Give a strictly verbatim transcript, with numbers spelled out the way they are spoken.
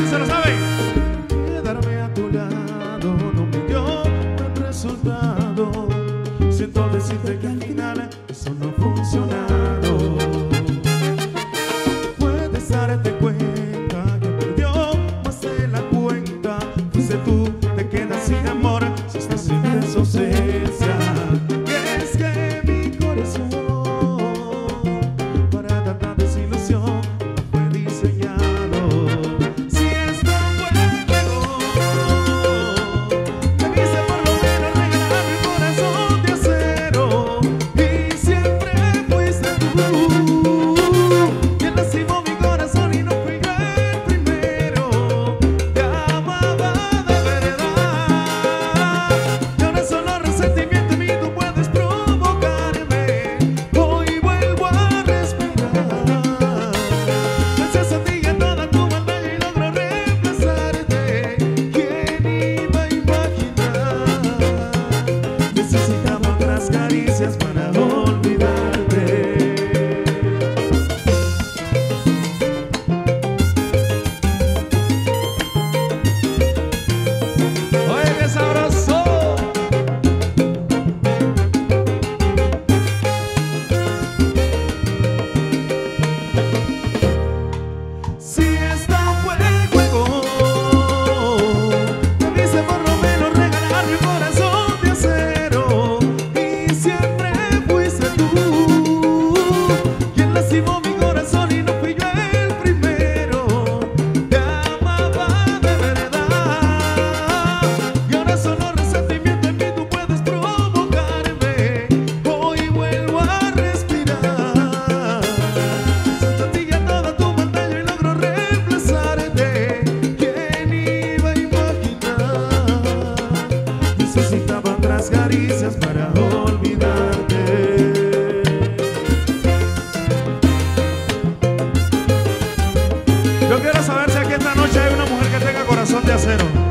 se lo sabe. Quedarme a tu lado no me dio buen resultado. Siento decirte que al final eso no ha funcionado. Puedes darte cuenta que perdió más de la cuenta. Fuiste tú, te quedas sin amor si estás siempre en su ausencia. Que es que mi corazón para tanta desilusión no fue diseñado. Si esto fue juego, debiste por lo menos regalar mi corazón de acero. Y siempre fuiste tú quien lastimó mi corazón y no fui yo el primero. Te amaba de verdad y ahora solo resentimiento en mí tú puedes provocarme. Hoy vuelvo a respirar. Gracias a ti y a toda tu batalla y logro reemplazarte. ¿Quién iba a imaginar? Necesitaba otras caricias para olvidarte. Oye, qué sabroso. Si esto fue juego, debiste por lo menos regalar mi corazón de acero. Y siempre fuiste tú quien lastimó mi corazón y no fui yo el primero. Te amaba de verdad y ahora solo resentimiento en mí tú puedes provocarme. Hoy vuelvo a respirar. Siento a ti y a toda tu pantalla y logro reemplazarte. ¿Quién iba a imaginar? Necesitaba otras caricias para olvidarte. Yo quiero saber si aquí esta noche hay una mujer que tenga corazón de acero.